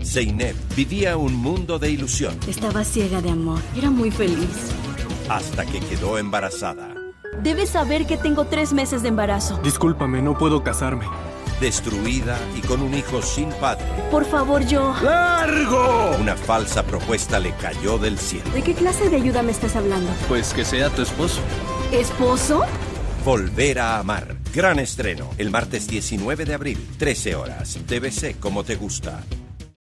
Zeynep vivía un mundo de ilusión. Estaba ciega de amor. Era muy feliz. Hasta que quedó embarazada. Debes saber que tengo 3 meses de embarazo. Discúlpame, no puedo casarme. Destruida y con un hijo sin padre. Por favor, yo... ¡Largo! Una falsa propuesta le cayó del cielo. ¿De qué clase de ayuda me estás hablando? Pues que sea tu esposo. ¿Esposo? Volver a amar. Gran estreno. El martes 19 de abril, 13 horas. TVC como te gusta.